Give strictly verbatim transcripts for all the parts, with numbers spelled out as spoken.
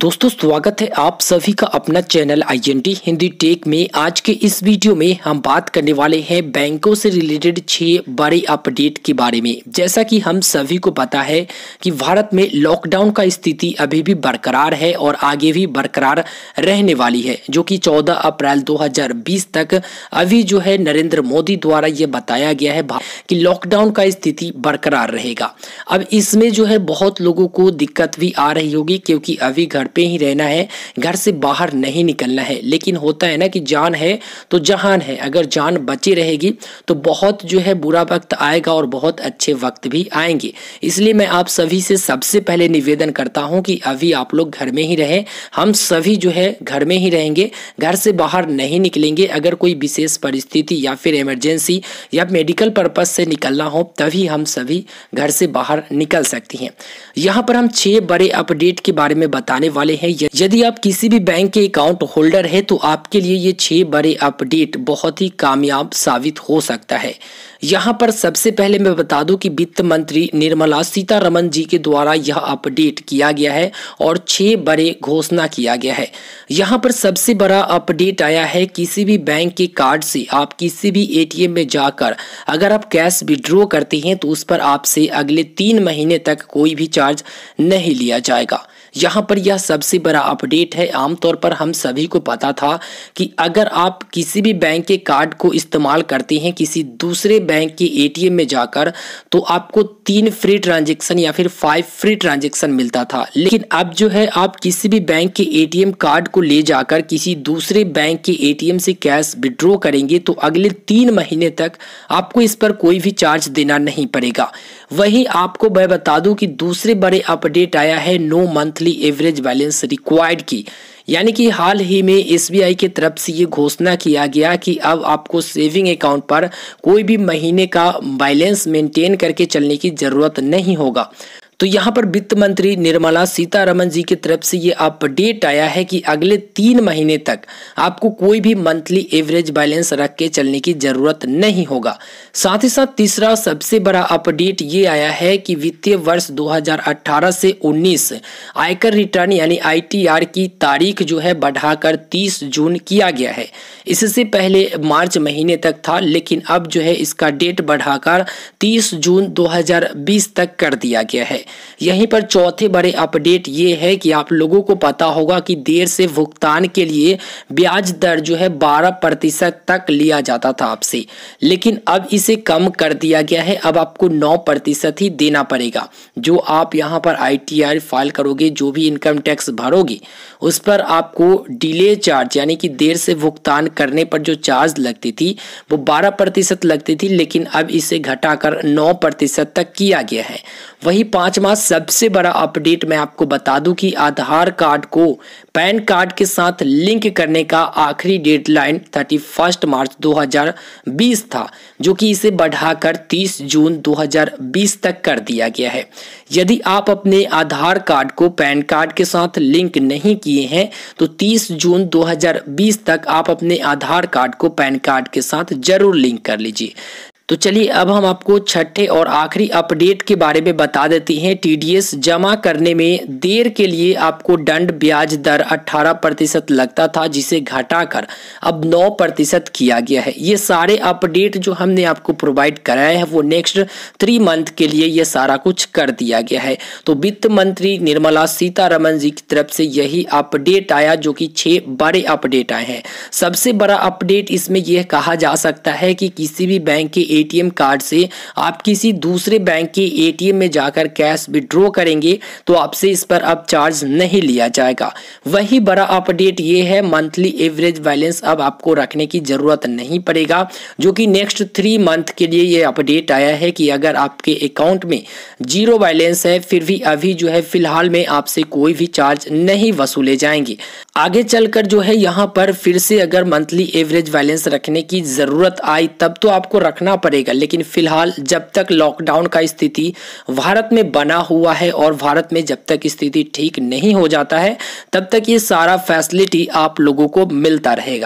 दोस्तों स्वागत है आप सभी का अपना channel I N T Hindi tech में। आज के इस वीडियो में हम बात करने वाले हैं बैंकों से रिलेटेड छह बड़े अपडेट के बारे में। जैसा कि हम सभी को पता है कि भारत में लॉकडाउन का स्थिति अभी भी बरकरार है और आगे भी बरकरार रहने वाली है, जो कि चौदह अप्रैल दो हज़ार बीस तक अभी जो है नरेंद्र मोदी द्वारा यह बताया गया है कि लॉकडाउन का स्थिति बरकरार रहेगा। अब इसमें जो है बहुत लोगों को दिक्कत भी आ रही होगी, क्योंकि अभी घर पे ही रहना है, घर से बाहर नहीं निकलना है। लेकिन होता है ना कि जान है तो जहान है, अगर जान बची रहेगी तो बहुत जो है बुरा वक्त आएगा और बहुत अच्छे वक्त भी आएंगे। इसलिए मैं आप सभी से सबसे पहले निवेदन करता हूं कि अभी आप लोग घर में ही रहें। हम सभी जो है घर में ही रहेंगे, घर से बाहर नहीं निकलेंगे। अगर कोई विशेष परिस्थिति या फिर इमरजेंसी या मेडिकल पर्पज से निकलना हो तभी हम सभी घर से बाहर निकल सकती हैं। यहाँ पर हम छह बड़े अपडेट के बारे में बताने वाले हैं। यदि आप किसी भी बैंक के अकाउंट होल्डर है तो आपके लिए ये छह बड़े अपडेट बहुत ही कामयाब साबित हो सकता है। यहाँ पर सबसे पहले मैं बता दूं कि वित्त मंत्री निर्मला सीतारमण जी के द्वारा यह अपडेट किया गया है और छह बड़े घोषणा किया गया है। यहाँ पर सबसे बड़ा अपडेट आया है, किसी भी बैंक के कार्ड से आप किसी भी ए टी एम में जाकर अगर आप कैश विड्रॉ करते हैं तो उस पर आपसे अगले तीन महीने तक कोई भी चार्ज नहीं लिया जाएगा। यहाँ पर यह सबसे बड़ा अपडेट है। आमतौर पर हम सभी को पता था कि अगर आप किसी भी बैंक के कार्ड को इस्तेमाल करते हैं किसी दूसरे बैंक के ए टी एम में जाकर तो आपको तीन फ्री ट्रांजैक्शन या फिर फाइव फ्री ट्रांजैक्शन मिलता था। लेकिन अब जो है आप किसी भी बैंक के ए टी एम कार्ड को ले जाकर किसी दूसरे बैंक के ए टी एम से कैश विड्रॉ करेंगे तो अगले तीन महीने तक आपको इस पर कोई भी चार्ज देना नहीं पड़ेगा। वहीं आपको मैं बता दूं कि दूसरे बड़े अपडेट आया है no monthly average balance required की, यानी कि हाल ही में एस बी आई की तरफ से ये घोषणा किया गया कि अब आपको सेविंग अकाउंट पर कोई भी महीने का बैलेंस मेंटेन करके चलने की जरूरत नहीं होगा। तो यहाँ पर वित्त मंत्री निर्मला सीतारमण जी की तरफ से ये अपडेट आया है कि अगले तीन महीने तक आपको कोई भी मंथली एवरेज बैलेंस रख के चलने की जरूरत नहीं होगा। साथ ही साथ तीसरा सबसे बड़ा अपडेट ये आया है कि वित्तीय वर्ष दो हज़ार अठारह से उन्नीस आयकर रिटर्न यानी आई टी आर की तारीख जो है बढ़ाकर तीस जून किया गया है। इससे पहले मार्च महीने तक था, लेकिन अब जो है इसका डेट बढ़ाकर तीस जून दो हज़ार बीस तक कर दिया गया है। यहीं पर चौथे बड़े अपडेट ये है कि आप लोगों को पता होगा कि देर से भुगतान के लिए ब्याज दर जो है बारह प्रतिशत तक लिया जाता था आपसे, लेकिन अब इसे कम कर दिया गया है। अब आपको नौ प्रतिशत ही देना पड़ेगा। जो आप यहां पर आई टी आर फाइल करोगे, जो भी इनकम टैक्स भरोगे, उस पर आपको डिले चार्ज यानी कि देर से भुगतान करने पर जो चार्ज लगती थी वो बारह प्रतिशत लगती थी, लेकिन अब इसे घटाकर नौ प्रतिशत तक किया गया है। वही पांचवा सबसे बड़ा अपडेट मैं आपको बता दूं कि आधार कार्ड को पैन कार्ड के साथ लिंक करने का आखिरी डेडलाइन इकतीस मार्च दो हज़ार बीस था, जो कि इसे बढ़ाकर तीस जून दो हज़ार बीस तक कर दिया गया है। यदि आप अपने आधार कार्ड को पैन कार्ड के साथ लिंक नहीं किए हैं तो तीस जून दो हज़ार बीस तक आप अपने आधार कार्ड को पैन कार्ड के साथ जरूर लिंक कर लीजिए। तो चलिए अब हम आपको छठे और आखिरी अपडेट के बारे में बता देते हैं। टी डी एस जमा करने में देर के लिए आपको दंड ब्याज दर अठारह प्रतिशत लगता था, जिसे घटाकर अब नौ प्रतिशत किया गया है। ये सारे अपडेट जो हमने आपको प्रोवाइड कराए हैं वो नेक्स्ट थ्री मंथ के लिए ये सारा कुछ कर दिया गया है। तो वित्त मंत्री निर्मला सीतारमण जी की तरफ से यही अपडेट आया, जो कि छह बड़े अपडेट आए हैं। सबसे बड़ा अपडेट इसमें यह कहा जा सकता है कि किसी भी बैंक के ए टी एम कार्ड से आप किसी दूसरे बैंक के ए टी एम में जाकर कैश विड्रॉ करेंगे तो आपसे इस पर अब चार्ज नहीं लिया जाएगा। वही बड़ा अपडेट ये है, मंथली एवरेज बैलेंस अब आपको रखने की जरूरत नहीं पड़ेगा, जो कि नेक्स्ट थ्री मंथ के लिए ये अपडेट आया है कि अगर आपके अकाउंट में जीरो बैलेंस है फिर भी अभी जो है फिलहाल में आपसे कोई भी चार्ज नहीं वसूले जाएंगे। आगे चलकर जो है यहाँ पर फिर से अगर मंथली एवरेज बैलेंस रखने की जरूरत आई तब तो आपको रखना पड़ेगा, लेकिन फिलहाल जब तक लॉकडाउन का स्थिति भारत में बना हुआ है और भारत में जब तक स्थिति ठीक नहीं हो जाता है तब तक ये सारा फैसिलिटी आप लोगों को मिलता रहेगा।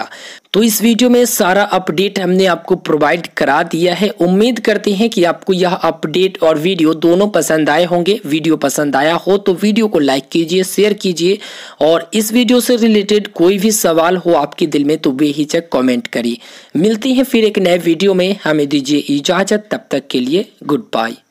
तो इस वीडियो में सारा अपडेट हमने आपको प्रोवाइड करा दिया है। उम्मीद करते हैं कि आपको यह अपडेट और वीडियो दोनों पसंद आए होंगे। वीडियो पसंद आया हो तो वीडियो को लाइक कीजिए, शेयर कीजिए और इस वीडियो से रिलेटेड कोई भी सवाल हो आपके दिल में तो बेहिचक कमेंट करिए। मिलते हैं फिर एक नए वीडियो में, हमें दीजिए इजाजत, तब तक के लिए गुड बाय।